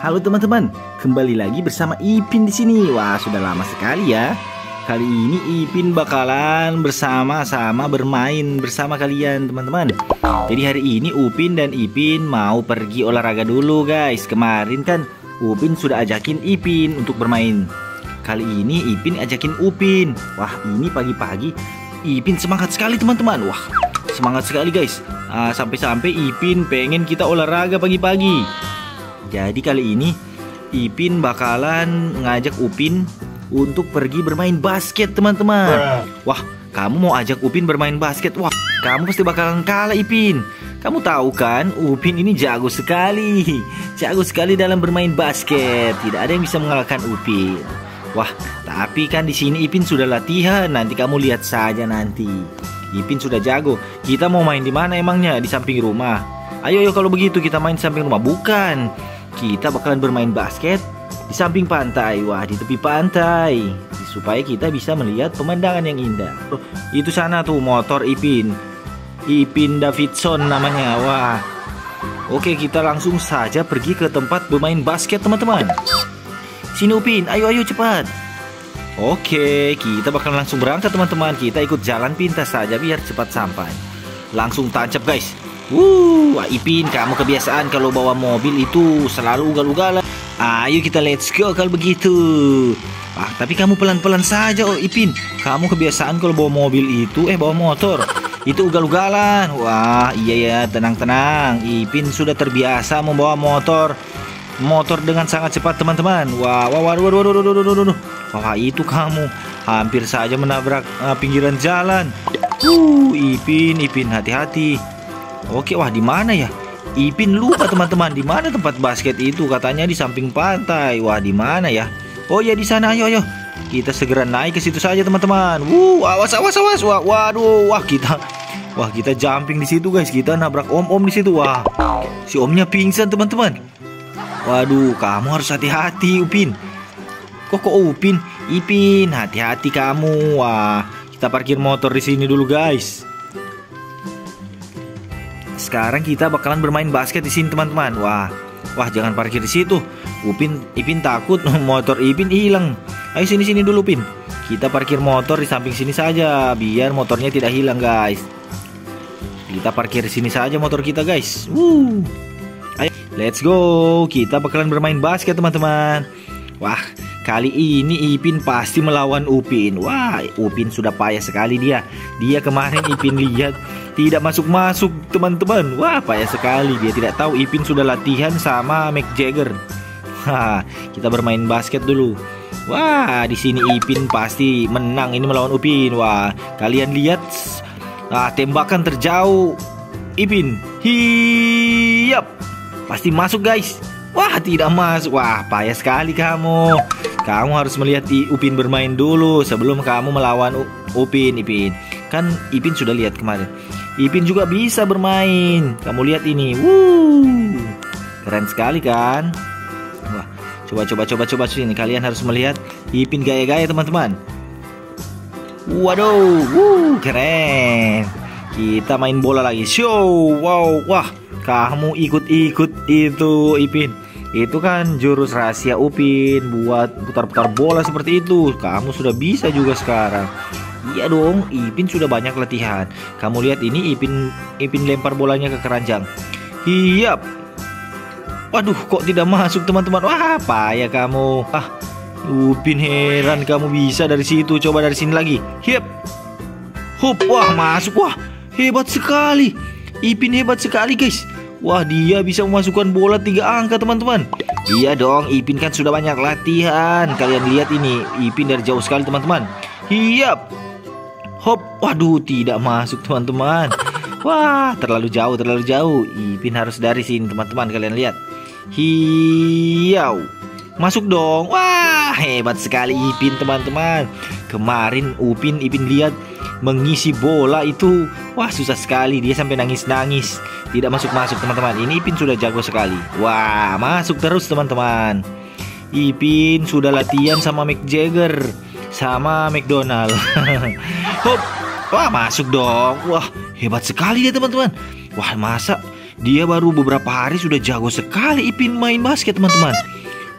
Halo teman-teman, kembali lagi bersama Ipin di sini. Wah, sudah lama sekali ya. Kali ini Ipin bakalan bersama-sama bermain bersama kalian teman-teman. Jadi hari ini Upin dan Ipin mau pergi olahraga dulu guys. Kemarin kan Upin sudah ajakin Ipin untuk bermain. Kali ini Ipin ajakin Upin. Wah, ini pagi-pagi Ipin semangat sekali teman-teman. Wah, semangat sekali guys. Sampai-sampai Ipin pengen kita olahraga pagi-pagi. Jadi kali ini Ipin bakalan ngajak Upin untuk pergi bermain basket teman-teman. Wah, kamu mau ajak Upin bermain basket? Wah, kamu pasti bakalan kalah Ipin. Kamu tahu kan, Upin ini jago sekali. Jago sekali dalam bermain basket. Tidak ada yang bisa mengalahkan Upin. Wah, tapi kan di sini Ipin sudah latihan. Nanti kamu lihat saja nanti. Ipin sudah jago. Kita mau main di mana emangnya? Di samping rumah. Ayo kalau begitu kita main di samping rumah. Bukan. Kita bakalan bermain basket di samping pantai. Wah, di tepi pantai. Supaya kita bisa melihat pemandangan yang indah. Itu sana tuh motor Ipin. Ipin Davidson namanya. Wah. Oke, kita langsung saja pergi ke tempat bermain basket teman-teman. Sini Upin, ayo cepat. Oke, kita bakal langsung berangkat teman-teman. Kita ikut jalan pintas saja biar cepat sampai. Langsung tancap guys. Ipin, kamu kebiasaan kalau bawa mobil itu selalu ugal-ugalan. Ayo kita let's go kalau begitu. Tapi kamu pelan-pelan saja Ipin. Kamu kebiasaan kalau bawa mobil itu bawa motor itu ugal-ugalan. Wah, iya ya, tenang-tenang. Ipin sudah terbiasa membawa motor dengan sangat cepat teman-teman. Waduh. Wah, itu kamu hampir saja menabrak pinggiran jalan. Ipin, hati-hati. Oke, wah di mana ya? Ipin lupa teman-teman, di mana tempat basket itu? Katanya di samping pantai. Wah, di mana ya? Oh ya, di sana. Ayo. Kita segera naik ke situ saja teman-teman. Awas. Waduh, kita jumping di situ guys. Kita nabrak om di situ. Wah, si omnya pingsan teman-teman. Waduh, kamu harus hati-hati Upin. Kok Upin? Ipin, hati-hati kamu. Wah, kita parkir motor di sini dulu guys. Sekarang kita bakalan bermain basket di sini teman-teman. Wah, jangan parkir di situ. Ipin takut motor Ipin hilang. Ayo sini dulu Upin. Kita parkir motor di samping sini saja biar motornya tidak hilang guys. Kita parkir di sini saja motor kita guys. Ayo, let's go. Kita bakalan bermain basket teman-teman. Wah, kali ini Ipin pasti melawan Upin. Wah, Upin sudah payah sekali dia. Dia kemarin Ipin lihat tidak masuk teman-teman. Wah, payah sekali. Dia tidak tahu Ipin sudah latihan sama Mick Jagger. Kita bermain basket dulu. Wah, di sini Ipin pasti menang ini melawan Upin. Wah, kalian lihat tembakan terjauh Ipin. Hiyap. Pasti masuk guys. Wah, tidak masuk. Wah, payah sekali kamu. Kamu harus melihat Upin bermain dulu sebelum kamu melawan Upin. Kan Ipin sudah lihat kemarin. Ipin juga bisa bermain. Kamu lihat ini. Keren sekali kan? Wah, coba sini. Kalian harus melihat Ipin gaya-gaya teman-teman. Waduh, keren. Kita main bola lagi. Show. Wow, wah. Kamu ikut-ikut itu Ipin. Itu kan jurus rahasia Upin buat putar-putar bola seperti itu. Kamu sudah bisa juga sekarang. Iya dong, Ipin sudah banyak latihan. Kamu lihat ini Ipin lempar bolanya ke keranjang. Hiyap. Waduh, kok tidak masuk teman-teman. Wah, payah kamu. Upin heran kamu bisa dari situ. Coba dari sini lagi. Hiyap. Hup, wah masuk. Wah, hebat sekali. Ipin hebat sekali guys. Wah, dia bisa memasukkan bola 3 angka teman-teman. Iya dong, Ipin kan sudah banyak latihan. Kalian lihat ini, Ipin dari jauh sekali teman-teman. Hiyap. Hop, waduh, tidak masuk teman-teman. Wah, terlalu jauh. Ipin harus dari sini teman-teman. Kalian lihat. Hiyau. Masuk dong. Wah, hebat sekali Ipin teman-teman. Kemarin Ipin lihat mengisi bola itu. Wah, susah sekali. Dia sampai nangis-nangis. Tidak masuk teman-teman. Ini Ipin sudah jago sekali. Wah, masuk terus teman-teman. Ipin sudah latihan sama Mick Jagger, sama McDonald. Hop. Wah, masuk dong. Wah, hebat sekali dia teman-teman. Wah, masa dia baru beberapa hari sudah jago sekali Ipin main basket teman-teman.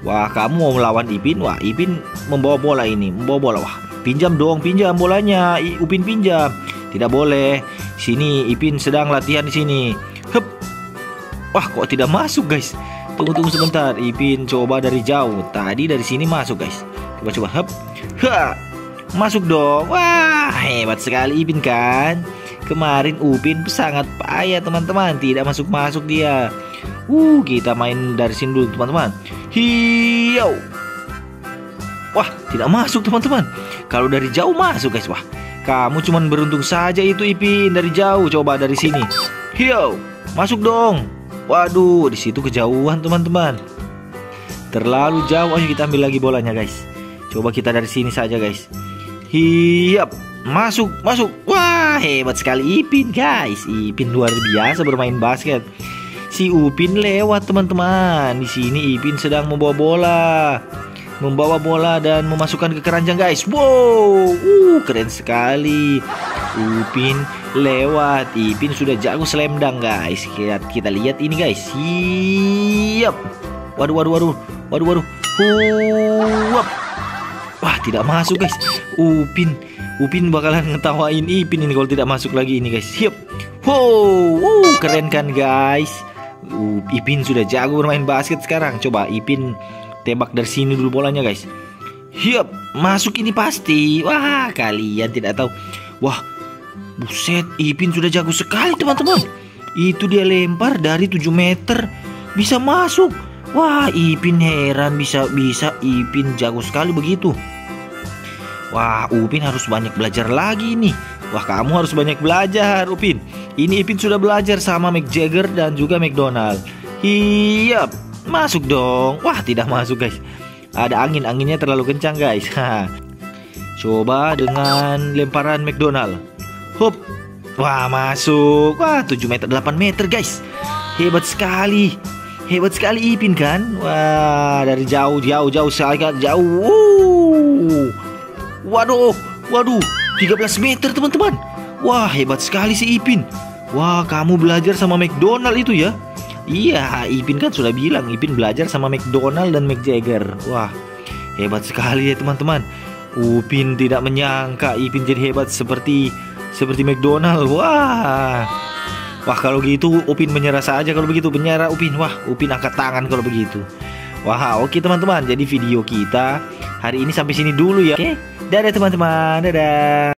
Wah, kamu mau melawan Ipin? Wah, Ipin membawa bola ini, membawa bola. Wah, pinjam dong, pinjam bolanya. Upin pinjam. Tidak boleh. Sini Ipin sedang latihan di sini. Hup. Wah, kok tidak masuk, guys? Tunggu sebentar. Ipin coba dari jauh. Tadi dari sini masuk, guys. Coba. Hup. Ha. Masuk dong. Wah, hebat sekali Ipin kan? Kemarin Upin sangat payah, teman-teman. Tidak masuk-masuk dia. Kita main dari sini dulu, teman-teman. Hiyo. Wah, tidak masuk, teman-teman. Kalau dari jauh masuk, guys. Wah, kamu cuman beruntung saja itu, Ipin, dari jauh. Coba dari sini. Hiyo, masuk dong. Waduh, di situ kejauhan, teman-teman. Terlalu jauh. Ayo kita ambil lagi bolanya, guys. Coba kita dari sini saja, guys. Hiap, masuk. Wah, hebat sekali Ipin, guys. Ipin luar biasa bermain basket. Si Upin lewat, teman-teman. Di sini Ipin sedang membawa bola dan memasukkan ke keranjang, guys. Wow, keren sekali. Upin lewat. Ipin sudah jago slam dunk, guys. Kita lihat ini, guys. Siap. Waduh. Huap. Wah, tidak masuk, guys. Upin bakalan ngetawain Ipin ini kalau tidak masuk lagi ini, guys. Siap. Wow, keren kan, guys? Ipin sudah jago bermain basket sekarang. Coba Ipin tembak dari sini dulu bolanya, guys. Siap, masuk ini pasti. Wah, kalian tidak tahu. Wah, buset, Ipin sudah jago sekali, teman-teman. Itu dia lempar dari 7 meter bisa masuk. Wah, Ipin heran bisa Ipin jago sekali begitu. Wah, Upin harus banyak belajar lagi nih. Wah, kamu harus banyak belajar, Upin. Ini Ipin sudah belajar sama Mick Jagger dan juga McDonald. Hiap, masuk dong. Wah, tidak masuk, guys. Ada anginnya terlalu kencang, guys. Coba dengan lemparan McDonald. Hup. Wah, masuk. Wah, 7 meter, 8 meter, guys. Hebat sekali Ipin kan. Wah, dari jauh sangat jauh. Waduh, 13 meter, teman-teman. Wah, hebat sekali si Ipin. Wah, kamu belajar sama McDonald itu ya? Iya, Ipin kan sudah bilang Ipin belajar sama McDonald dan Mick Jagger. Wah, hebat sekali ya, teman-teman. Upin tidak menyangka Ipin jadi hebat seperti McDonald. Wah, kalau gitu Upin menyerah saja kalau begitu. Menyerah Upin. Wah, Upin angkat tangan kalau begitu. Wah, oke teman-teman. Jadi video kita hari ini sampai sini dulu ya. Oke, dadah teman-teman. Dadah.